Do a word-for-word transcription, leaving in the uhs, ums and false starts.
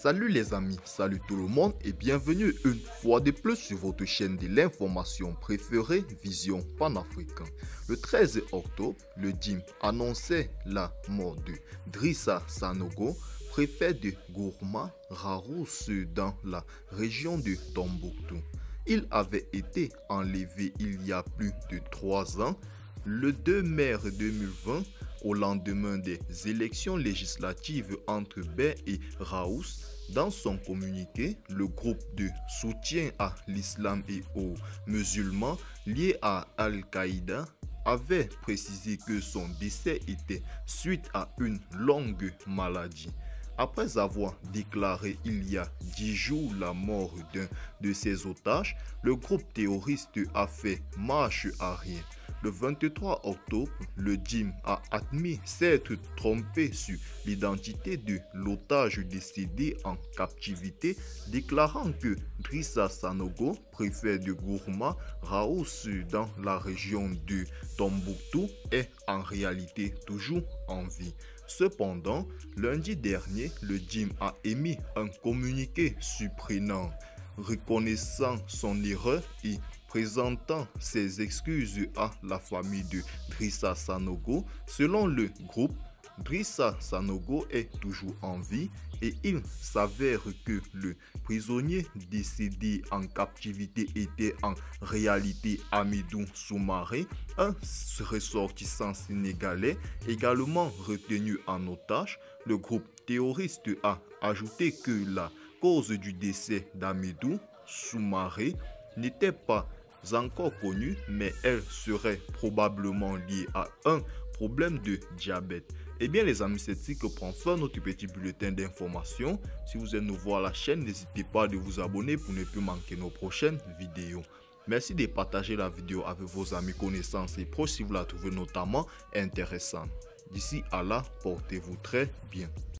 Salut les amis, salut tout le monde et bienvenue une fois de plus sur votre chaîne de l'information préférée Vision Panafricain. Le treize octobre, le D I M annonçait la mort de Drissa Sanogo, préfet de Gourma Rarousse dans la région de Tombouctou. Il avait été enlevé il y a plus de trois ans, le deux mai deux mille vingt, au lendemain des élections législatives entre Bay et Raous. Dans son communiqué, le groupe de soutien à l'islam et aux musulmans liés à Al-Qaïda avait précisé que son décès était suite à une longue maladie. Après avoir déclaré il y a dix jours la mort d'un de ses otages, le groupe terroriste a fait marche arrière. Le vingt-trois octobre, le D I M a admis s'être trompé sur l'identité de l'otage décédé en captivité, déclarant que Drissa Sanogo, préfet de Gourma Raous dans la région de Tombouctou, est en réalité toujours en vie. Cependant, lundi dernier, le D I M a émis un communiqué surprenant, reconnaissant son erreur et présentant ses excuses à la famille de Drissa Sanogo. Selon le groupe, Drissa Sanogo est toujours en vie et il s'avère que le prisonnier décédé en captivité était en réalité Amidou Soumaré, un ressortissant sénégalais également retenu en otage. Le groupe terroriste a ajouté que la cause du décès d'Amidou Soumaré n'était pas encore connue, mais elle serait probablement liée à un problème de diabète. Eh bien les amis, c'est ici que prend fin notre petit bulletin d'information. Si vous êtes nouveau à la chaîne, n'hésitez pas à vous abonner pour ne plus manquer nos prochaines vidéos. Merci de partager la vidéo avec vos amis, connaissances et proches si vous la trouvez notamment intéressante. D'ici à là, portez-vous très bien.